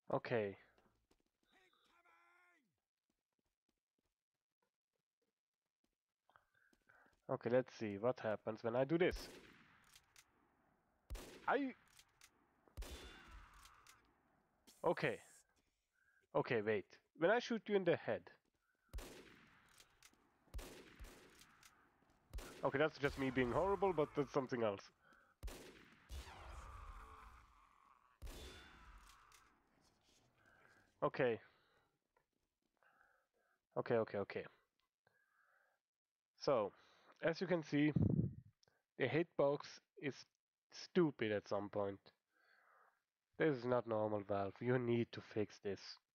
Okay. Okay, let's see what happens when I do this. Okay. Okay, wait. When I shoot you in the head. Okay, that's just me being horrible, but that's something else. Okay. Okay. So, as you can see, the hitbox is stupid at some point. This is not normal, Valve. You need to fix this.